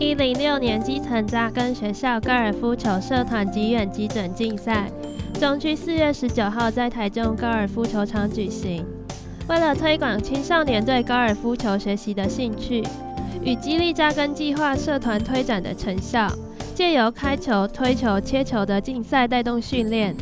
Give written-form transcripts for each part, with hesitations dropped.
106年基层扎根学校高尔夫球社团级远基准竞赛，中区4月19号在台中高尔夫球场举行。为了推广青少年对高尔夫球学习的兴趣，与激励扎根计划社团推展的成效，借由开球、推球、切球的竞赛带动训练。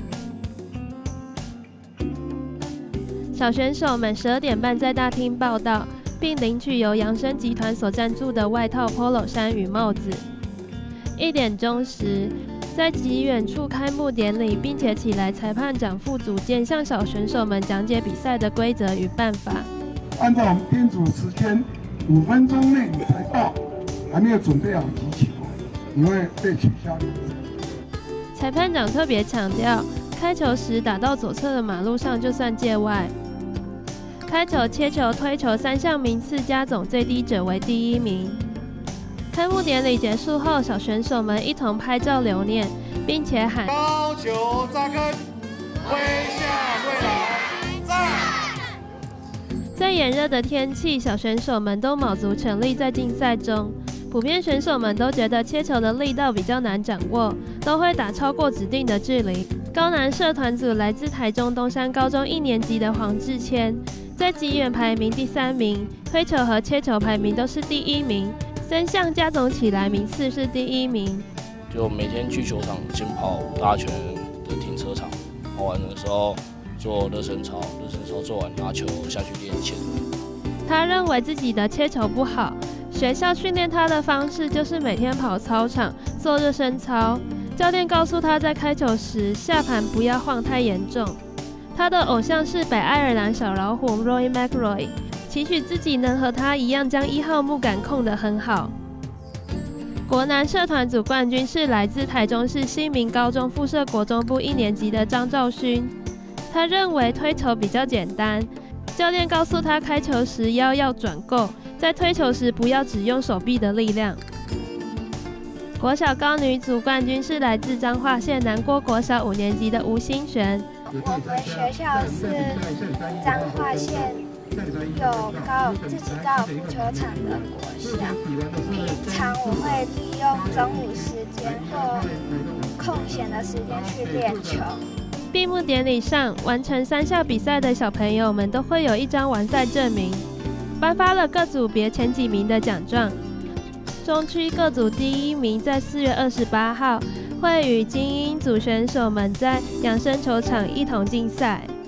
小选手们12点半在大厅报到，并领取由扬生集团所赞助的外套、polo 衫与帽子。1点钟时，在极远处开幕典礼，并且起来裁判长副组监向小选手们讲解比赛的规则与办法。 按照我们编组时间，5分钟内你才到，还没有准备好击球，你会被取消比赛。 裁判长特别强调，开球时打到左侧的马路上就算界外。开球、切球、推球3项名次加总最低者为第1名。开幕典礼结束后，小选手们一同拍照留念，并且喊高球扎根，挥向未来，赞！ 在炎热的天气，小选手们都卯足全力在竞赛中。普遍选手们都觉得切球的力道比较难掌握，都会打超过指定的距离。高男社团组来自台中东山高中1年级的黄志谦，在极远排名第3名，推球和切球排名都是第1名，3项加总起来名次是第1名。 就每天去球场先跑大圈的停车场，跑完的时候做热身操，做完拿球下去练切。 他认为自己的切球不好，学校训练他的方式就是每天跑操场做热身操。教练告诉他在开球时下盘不要晃太严重。他的偶像是北爱尔兰小老虎 Rory McIlroy， 期许自己能和他一样将1号木杆控得很好。国男社团组冠军是来自台中市新民高中附设国中部1年级的张兆勋。他认为推球比较简单，教练告诉他开球时腰要转够，在推球时不要只用手臂的力量。国小高女组冠军是来自彰化县南郭国小5年级的吴欣璇。 我们学校是彰化县有自己高尔夫球场的国小，平常我会利用中午时间或空闲的时间去练球。 闭幕典礼上，完成3项比赛的小朋友们都会有1张完赛证明，颁发了各组别前几名的奖状。中区各组第1名在4月28号会与精英组选手们在扬生球场一同竞赛。